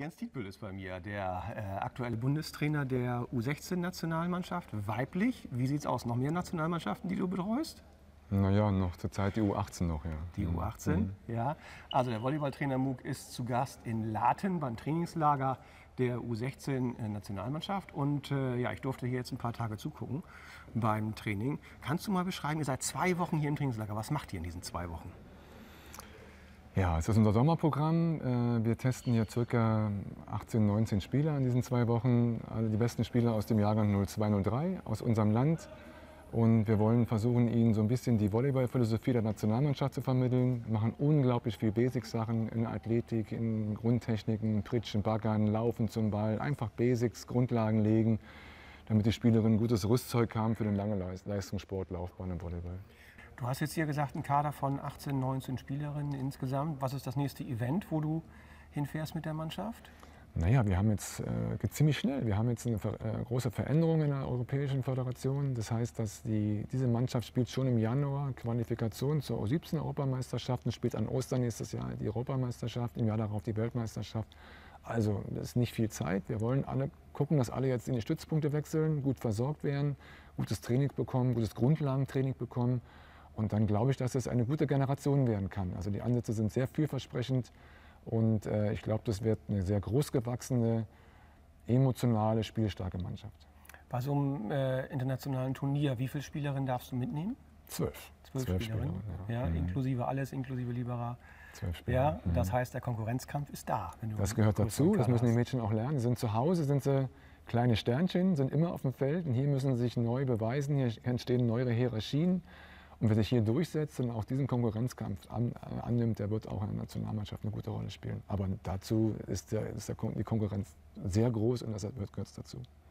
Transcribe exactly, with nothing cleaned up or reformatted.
Jens Dietbüll ist bei mir, der äh, aktuelle Bundestrainer der U sechzehn-Nationalmannschaft, weiblich. Wie sieht es aus? Noch mehr Nationalmannschaften, die du betreust? Naja, noch zurzeit die U achtzehn noch, ja. Die U achtzehn, mhm. ja. Also der Volleyballtrainer Muck ist zu Gast in Laten beim Trainingslager der U sechzehn-Nationalmannschaft. Und äh, ja, ich durfte hier jetzt ein paar Tage zugucken beim Training. Kannst du mal beschreiben, ihr seid zwei Wochen hier im Trainingslager. Was macht ihr in diesen zwei Wochen? Ja, es ist unser Sommerprogramm. Wir testen hier ca. achtzehn, neunzehn Spieler in diesen zwei Wochen. Alle die besten Spieler aus dem Jahrgang null zwei null drei aus unserem Land. Und wir wollen versuchen, ihnen so ein bisschen die Volleyballphilosophie der Nationalmannschaft zu vermitteln. Wir machen unglaublich viel Basics-Sachen in der Athletik, in Grundtechniken, Pritschen, Baggern, Laufen zum Ball. Einfach Basics, Grundlagen legen, damit die Spielerinnen ein gutes Rüstzeug haben für den langen Leistungssport, Laufbahn im Volleyball. Du hast jetzt hier gesagt, ein Kader von achtzehn, neunzehn Spielerinnen insgesamt. Was ist das nächste Event, wo du hinfährst mit der Mannschaft? Naja, wir haben jetzt äh, geht ziemlich schnell. Wir haben jetzt eine äh, große Veränderung in der Europäischen Föderation. Das heißt, dass die, diese Mannschaft spielt schon im Januar Qualifikation zur U siebzehn Europameisterschaft und spielt an Ostern nächstes Jahr die Europameisterschaft, im Jahr darauf die Weltmeisterschaft. Also das ist nicht viel Zeit. Wir wollen alle gucken, dass alle jetzt in die Stützpunkte wechseln, gut versorgt werden, gutes Training bekommen, gutes Grundlagentraining bekommen. Und dann glaube ich, dass es eine gute Generation werden kann. Also die Ansätze sind sehr vielversprechend und äh, ich glaube, das wird eine sehr großgewachsene, emotionale, spielstarke Mannschaft. Bei so einem äh, internationalen Turnier, wie viele Spielerinnen darfst du mitnehmen? Zwölf. Zwölf, Zwölf Spielerinnen, Spielerinnen ja. Ja, mhm. Inklusive alles, inklusive Libera. Zwölf Spieler. Ja, das heißt, der Konkurrenzkampf ist da. Wenn du das gehört dazu, das müssen die Mädchen auch lernen. Sie sind zu Hause, sind sie kleine Sternchen, sind immer auf dem Feld und hier müssen sie sich neu beweisen, hier entstehen neue Hierarchien. Und wer sich hier durchsetzt und auch diesen Konkurrenzkampf an, äh, annimmt, der wird auch in der Nationalmannschaft eine gute Rolle spielen. Aber dazu ist, der, ist der, die Konkurrenz sehr groß und deshalb gehört es dazu.